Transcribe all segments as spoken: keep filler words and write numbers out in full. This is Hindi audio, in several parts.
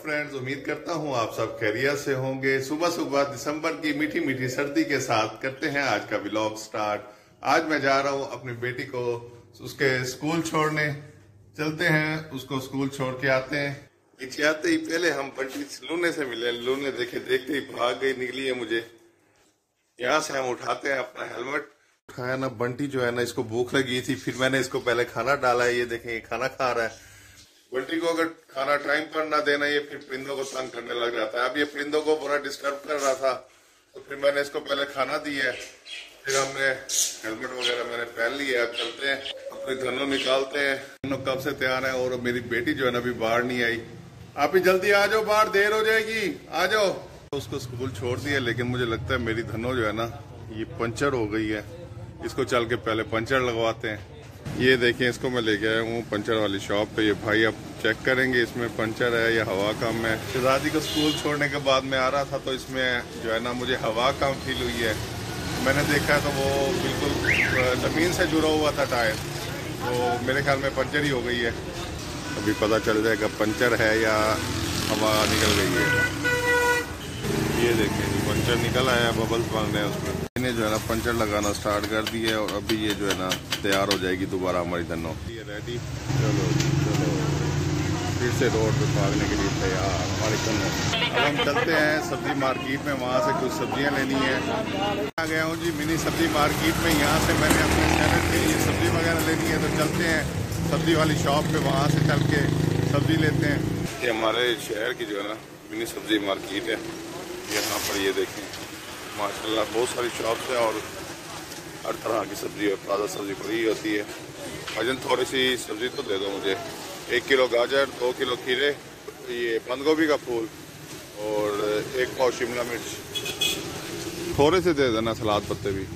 फ्रेंड्स, उम्मीद करता हूँ आप सब खैरियत से होंगे। सुबह सुबह दिसंबर की मीठी मीठी सर्दी के साथ करते हैं आज का व्लॉग स्टार्ट। आज मैं जा रहा हूँ अपनी बेटी को उसके स्कूल छोड़ने। चलते हैं, उसको स्कूल छोड़ के आते हैं। पीछे आते ही पहले हम बंटी लूने से मिले। लूने देखे देखते ही भाग गई, निकली है मुझे। यहाँ से हम उठाते हैं अपना हेलमेट। उठाया ना, बंटी जो है ना, इसको भूख लगी थी, फिर मैंने इसको पहले खाना डाला है। ये देखें, ये खाना खा रहा है। बंटी को अगर खाना टाइम पर ना देना, ये फिर परिंदों को तंग करने लग जाता है। अब ये परिंदों को पूरा डिस्टर्ब कर रहा था, तो फिर मैंने इसको पहले खाना दिया है। फिर हमने हेलमेट वगैरह मैंने पहन लिया। अब चलते हैं, अपने धनो निकालते हैं। धनो कब से तैयार है, और मेरी बेटी जो है ना अभी बाहर नहीं आई। आप ही जल्दी आ जाओ, बाहर देर हो जाएगी, आ जाओ। तो उसको स्कूल छोड़ दिया, लेकिन मुझे लगता है मेरी धनो जो है ना ये पंचर हो गई है। इसको चल के पहले पंचर लगवाते हैं। ये देखिए, इसको मैं लेके आया हूँ पंचर वाली शॉप पे। ये भाई अब चेक करेंगे इसमें पंचर है या हवा कम है। शहजादी को स्कूल छोड़ने के बाद में आ रहा था, तो इसमें जो है ना मुझे हवा कम फील हुई है। मैंने देखा तो वो बिल्कुल जमीन से जुड़ा हुआ था टायर, तो मेरे ख्याल में पंचर ही हो गई है। अभी पता चल जाएगा पंचर है या हवा निकल गई है। ये देखिए जी, पंचर निकल आया, बबल्स बन रहे हैं उसमें। मैंने जो है ना पंचर लगाना स्टार्ट कर दिया है, और अभी ये जो है ना तैयार हो जाएगी दोबारा हमारी धनो। ये रेडी, चलो चलो फिर से रोड पे भागने के लिए तैयार हमारी धनो। अब हम चलते हैं सब्जी मार्केट में, वहाँ से कुछ सब्जियाँ लेनी है। आ गया हूँ जी मिनी सब्जी मार्केट में। यहाँ से मैंने अपने सैलेड के लिए सब्जी वगैरह लेनी है, तो चलते हैं सब्जी वाली शॉप पे, वहाँ से चल के सब्जी लेते हैं। ये हमारे शहर की जो है ना मिनी सब्जी मार्केट है। यहाँ पर ये देखें, माशाल्लाह बहुत सारी शॉप्स हैं, और हर तरह की सब्जी है। ताज़ा सब्जी फ्री होती है। भाईजान थोड़ी सी सब्जी तो दे दो मुझे। एक किलो गाजर, दो किलो खीरे, ये बंद गोभी का फूल, और एक पाव शिमला मिर्च। थोड़े से दे देना, सलाद पत्ते भी।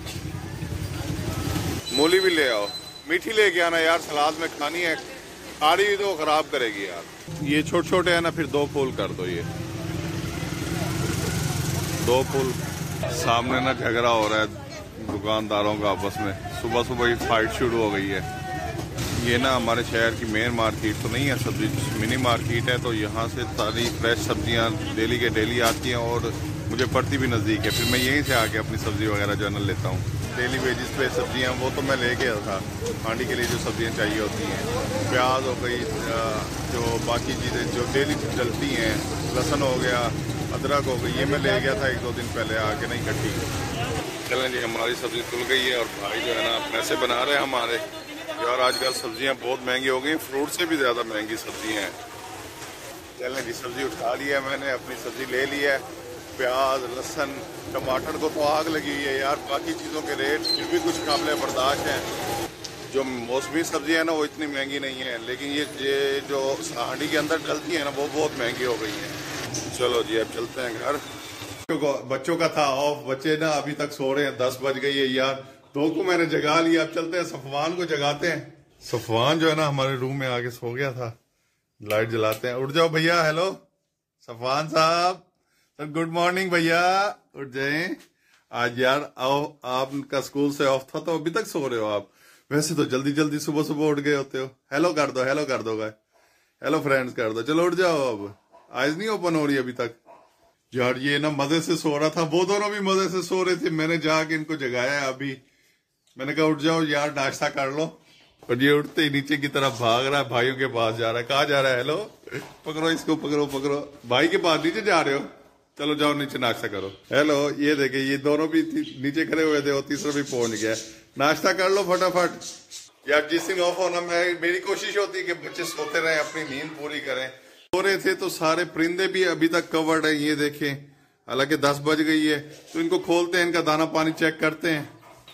मूली भी ले आओ, मीठी लेके आना यार, सलाद में खानी है। खाड़ी भी तो खराब करेगी यार। ये छोटे छोटे है ना, फिर दो फूल कर दो। ये दो फूल। सामने ना झगड़ा हो रहा है दुकानदारों का आपस में। सुबह सुबह ही फाइट शुरू हो गई है। ये ना हमारे शहर की मेन मार्केट तो नहीं है, सब्जी मिनी मार्केट है। तो यहाँ से सारी फ्रेश सब्जियाँ डेली के डेली आती हैं, और मुझे पड़ती भी नज़दीक है। फिर मैं यहीं से आके अपनी सब्जी वगैरह जो है ना लेता हूँ। डेली बेसिस पे सब्जियाँ वो तो मैं लेके आया था। हांडी के लिए जो सब्जियाँ चाहिए होती हैं, प्याज हो गई, जो बाकी चीज़ें जो डेली चलती हैं, लहसुन हो गया, अदरक हो गई, ये मैं ले गया था एक दो दिन पहले आके, नहीं कटी। चलें जी, हमारी सब्जी तुल गई है, और भाई जो है ना पैसे बना रहे हैं हमारे। यार आजकल सब्जियां बहुत महंगी हो गई, फ्रूट से भी ज़्यादा महंगी सब्जियां हैं। चलें जी, सब्जी उठा लिया मैंने, अपनी सब्जी ले ली है। प्याज, लहसुन, टमाटर को तो आग लगी हुई है यार। बाकी चीज़ों के रेट फिर भी कुछ काबिल बर्दाश्त हैं। जो मौसमी सब्जी है ना वो इतनी महंगी नहीं है, लेकिन ये ये जो हांडी के अंदर डलती है ना वो बहुत महंगी हो गई है। चलो जी, अब चलते हैं घर। बच्चों का था ऑफ, बच्चे ना अभी तक सो रहे हैं। दस बज गई है यार, दो को मैंने जगा लिया। अब चलते हैं सफवान को जगाते हैं। सफवान जो है ना हमारे रूम में आके सो गया था। लाइट जलाते हैं। उठ जाओ भैया। हेलो सफवान साहब, सर गुड मॉर्निंग भैया, उठ जाए। आज यार आओ, आपका स्कूल से ऑफ था तो अभी तक सो रहे हो आप। वैसे तो जल्दी जल्दी सुबह सुबह उठ गए होते हो। हेलो कर दो, हेलो कर दो गाय, हेलो फ्रेंड्स कर दो। चलो उठ जाओ, अब आइज नहीं ओपन हो रही अभी तक। यार ये ना मजे से सो रहा था, वो दोनों भी मजे से सो रहे थे। मैंने जाके इनको जगाया है अभी। मैंने कहा उठ जाओ यार, नाश्ता कर लो। और ये उठते ही नीचे की तरफ भाग रहा है, भाइयों के पास जा रहा है। कहाँ जा रहा है? हेलो, पकड़ो इसको, पकड़ो पकड़ो। भाई के पास नीचे जा रहे हो? चलो जाओ नीचे नाश्ता करो। हेलो, ये देखिए ये दोनों भी नीचे खड़े हुए थे, वो तीसरा भी पहुंच गया। नाश्ता कर लो फटाफट यार। जिस दिन ऑफ होना, मैं मेरी कोशिश होती है कि बच्चे सोते रहे, अपनी नींद पूरी करें। सो रहे थे तो सारे परिंदे भी अभी तक कवर्ड है, ये देखें। हालांकि दस बज गई है, तो इनको खोलते हैं, इनका दाना पानी चेक करते हैं।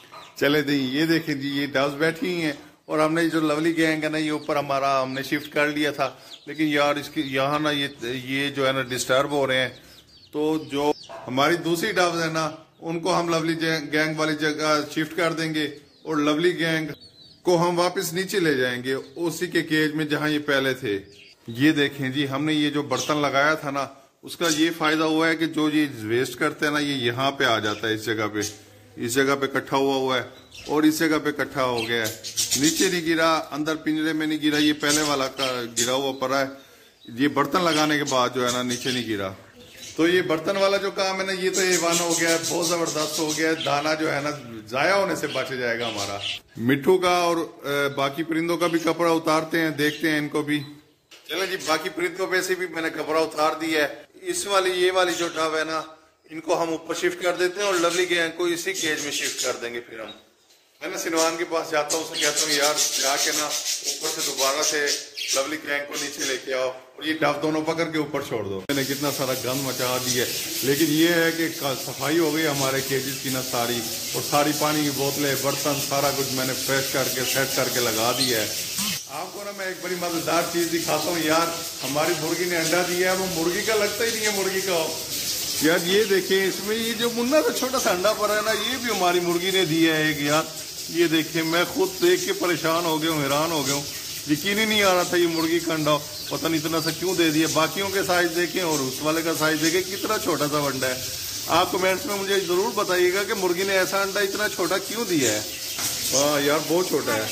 चले दी, ये देखें जी, ये डव्स बैठी हुई हैं। और हमने जो लवली गैंग है ना, ये ऊपर हमारा हमने शिफ्ट कर लिया था, लेकिन यार इसकी यहाँ ना ये ये जो है ना डिस्टर्ब हो रहे हैं। तो जो हमारी दूसरी डव्स है ना, उनको हम लवली गैंग वाली जगह शिफ्ट कर देंगे, और लवली गैंग को हम वापस नीचे ले जाएंगे उसी के केज में जहाँ ये पहले थे। ये देखें जी, हमने ये जो बर्तन लगाया था ना, उसका ये फायदा हुआ है कि जो ये वेस्ट करते हैं ना, ये यहाँ पे आ जाता है। इस जगह पे इस जगह पे इकट्ठा हुआ हुआ है, और इस जगह पे इकट्ठा हो गया है। नीचे नहीं गिरा, अंदर पिंजरे में नहीं गिरा, ये पहले वाला का गिरा हुआ पड़ा है। ये बर्तन लगाने के बाद जो है ना नीचे नहीं गिरा। तो ये बर्तन वाला जो काम है ना, ये तो एवान हो गया है, बहुत जबरदस्त हो गया है। दाना जो है ना जाया होने से बच जाएगा हमारा। मिट्ठू का और बाकी परिंदों का भी कपड़ा उतारते हैं, देखते हैं इनको भी। चले जी, बाकी परिंदों पे से भी मैंने कपड़ा उतार दिया है। इस वाली ये वाली जो टब है ना, इनको हम ऊपर शिफ्ट कर देते हैं और लवली गैंग को इसी केज में शिफ्ट कर देंगे। फिर हम मैं ना सिनवान के पास जाता हूँ, उससे कहता हूँ यार जाके ना ऊपर से दोबारा से लवली गैंग को नीचे लेके आओ और ये टब दोनों पकड़ के ऊपर छोड़ दो। मैंने कितना सारा गंद मचा दिया है, लेकिन ये है कि सफाई हो गई हमारे केजेस की ना सारी, और सारी पानी की बोतलें, बर्तन, सारा कुछ मैंने फ्रेश करके सेट करके लगा दिया है। आपको ना मैं एक बड़ी मजेदार चीज दिखाता हूँ यार। हमारी मुर्गी ने अंडा दिया है, वो मुर्गी का लगता ही नहीं है मुर्गी का यार। ये देखिए, इसमें ये जो मुन्ना सा छोटा सा अंडा पड़ा है ना, ये भी हमारी मुर्गी ने दिया है एक यार। ये देखिए, मैं खुद देख के परेशान हो गया हूँ, हैरान हो गया हूँ। यकीन ही नहीं आ रहा था ये मुर्गी का अंडा पता नहीं इतना सा क्यों दे दिया। बाकियों के साइज देखें और उस वाले का साइज देखें, कितना छोटा सा अंडा है। आप कमेंट्स में मुझे जरूर बताइएगा कि मुर्गी ने ऐसा अंडा इतना छोटा क्यों दिया है। हाँ यार, बहुत छोटा है।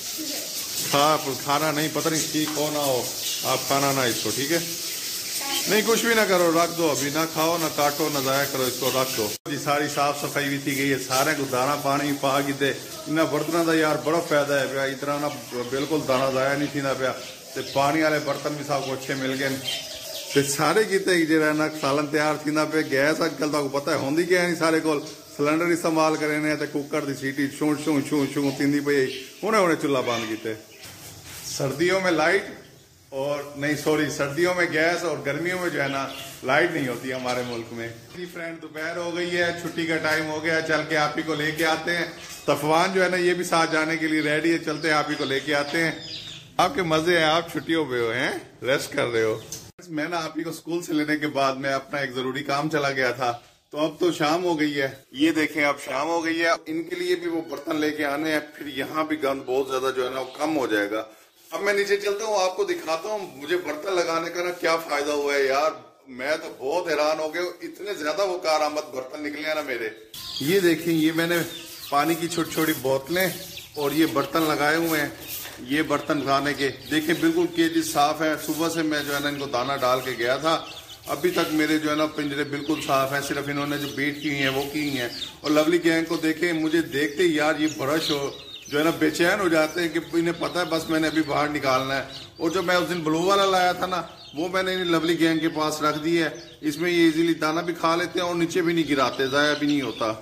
खा खाना नहीं, पता नहीं ठीक हो ना हो, आप खाना ना इसको, ठीक है? नहीं, कुछ भी ना करो, रख दो अभी। ना खाओ, ना काटो, ना जाया करो, इसको रख दो जी। सारी साफ सफाई भी थी गई है, सारे को दाना पानी पा गिते इन्ना बर्तनों का यार बड़ा फायदा है पिया। इतना ना बिल्कुल दाना जाया नहीं थी ना पिया, ते पानी वाले बर्तन भी सबको अच्छे मिल गए ते सारे किते जो ना सालन तैयार थी ना पे। गैस अजकल तो पता है होंगी क्या नहीं, सारे को सिलेंडर इस्तेमाल करे ने ते कुकर की सीटी छू छू छू छू तींदी पई, उन्हें उन्हें चूल्हा बंद किते। सर्दियों में लाइट और नहीं सॉरी सर्दियों में गैस और गर्मियों में जो है ना लाइट नहीं होती हमारे मुल्क में। फ्रेंड, दोपहर हो गई है, छुट्टी का टाइम हो गया, चल के आप ही को लेके आते हैं। तफवान जो है ना ये भी साथ जाने के लिए रेडी है, चलते हैं आप ही को लेके आते हैं। आपके मजे हैं, आप छुट्टियों पे हो हैं, रेस्ट कर रहे हो। मैं ना आप ही को स्कूल से लेने के बाद मैं अपना एक जरूरी काम चला गया था, तो अब तो शाम हो गई है। ये देखें, अब शाम हो गई है। इनके लिए भी वो बर्तन लेके आने हैं, फिर यहाँ भी गंद बहुत ज्यादा जो है ना वो कम हो जाएगा। अब मैं नीचे चलता हूँ, आपको दिखाता हूँ मुझे बर्तन लगाने का ना क्या फायदा हुआ है यार। मैं तो बहुत हैरान हो गया, इतने ज्यादा वो कारआमद बर्तन निकले हैं ना मेरे। ये देखें, ये मैंने पानी की छोटी छोटी बोतलें और ये बर्तन लगाए हुए हैं। ये बर्तन खाने के देखें बिल्कुल केजी साफ है। सुबह से मैं जो है ना इनको दाना डाल के गया था, अभी तक मेरे जो है ना पिंजरे बिल्कुल साफ है। सिर्फ इन्होंने जो बीट की हैं वो की हैं। और लवली गैंग को देखें, मुझे देखते यार ये बड़ा शो जो है ना बेचैन हो जाते हैं कि इन्हें पता है बस मैंने अभी बाहर निकालना है। और जो मैं उस दिन ब्लू वाला लाया था ना, वो मैंने लवली गैंग के पास रख दी है। इसमें ये इजीली दाना भी खा लेते हैं और नीचे भी नहीं गिराते, जाया भी नहीं होता।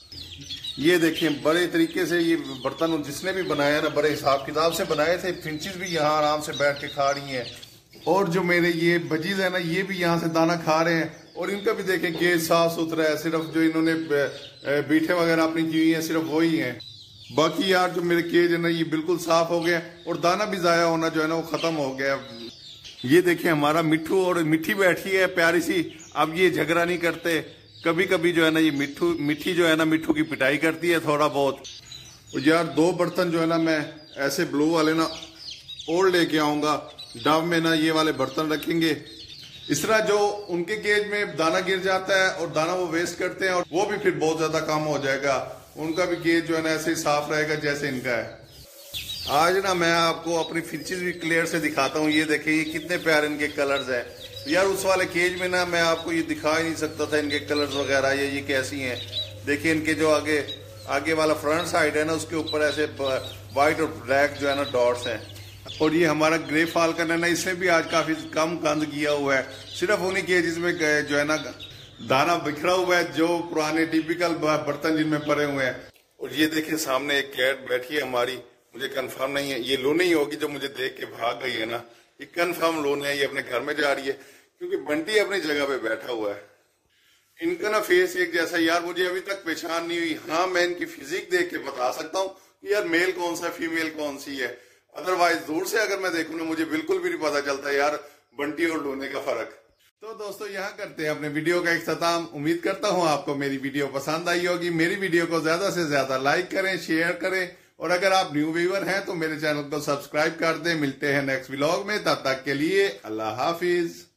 ये देखें, बड़े तरीके से ये बर्तन जिसने भी बनाया ना बड़े हिसाब किताब से बनाए थे। फिंचेस भी यहाँ आराम से बैठ के खा रही हैं। और जो मेरे ये बजीज है ना, ये भी यहाँ से दाना खा रहे हैं। और इनका भी देखें केज साफ सुथरा है, सिर्फ जो इन्होंने बीठे वगैरह अपनी की हुई है सिर्फ वही है। बाकी यार जो मेरे केज है ना ये बिल्कुल साफ हो गया और दाना भी जाया होना जो है ना वो खत्म हो गया। ये देखिए हमारा मिट्ठू और मिट्टी बैठी है प्यारी सी। अब ये झगड़ा नहीं करते। कभी कभी जो है ना ये मिट्ठू मिट्टी जो है ना मिट्ठू की पिटाई करती है थोड़ा बहुत। और यार दो बर्तन जो है ना मैं ऐसे ब्लू वाले ना और लेके आऊंगा। डब में ना ये वाले बर्तन रखेंगे। इस तरह जो उनके केज में दाना गिर जाता है और दाना वो वेस्ट करते हैं और वो भी फिर बहुत ज्यादा कम हो जाएगा। उनका भी केज जो है ना ऐसे ही साफ रहेगा जैसे इनका है। आज ना मैं आपको अपनी फिंचेस भी क्लियर से दिखाता हूँ। ये देखिए ये कितने प्यारे इनके कलर्स है यार। उस वाले केज में ना मैं आपको ये दिखा ही नहीं सकता था इनके कलर्स वगैरह ये ये कैसी हैं। देखिए इनके जो आगे आगे वाला फ्रंट साइड है ना उसके ऊपर ऐसे व्हाइट और ब्लैक जो है ना डॉट्स हैं। और ये हमारा ग्रे फाल्कन है ना, इसमें भी आज काफी कम गंद किया हुआ है। सिर्फ उन्हीं केजेस में जो है ना दाना बिखरा हुआ है, जो पुराने टिपिकल बर्तन जिनमें पड़े हुए हैं। और ये देखिए सामने एक कैट बैठी है हमारी, मुझे कंफर्म नहीं है ये लूनी होगी जो मुझे देख के भाग गई है ना। ये कंफर्म लोन है, ये अपने घर में जा रही है क्योंकि बंटी अपनी जगह पे बैठा हुआ है। इनका ना फेस एक जैसा यार मुझे अभी तक पहचान नहीं हुई। हाँ मैं इनकी फिजिक देख के बता सकता हूँ यार मेल कौन सा फीमेल कौन सी है। अदरवाइज दूर से अगर मैं देखूँ ना मुझे बिल्कुल भी नहीं पता चलता यार बंटी और लोने का फर्क। तो दोस्तों यहाँ करते हैं अपने वीडियो का इख्तिताम। उम्मीद करता हूँ आपको मेरी वीडियो पसंद आई होगी। मेरी वीडियो को ज्यादा से ज्यादा लाइक करें, शेयर करें और अगर आप न्यू व्यूअर हैं तो मेरे चैनल को सब्सक्राइब कर दें। मिलते हैं नेक्स्ट व्लॉग में, तब तक के लिए अल्लाह हाफिज।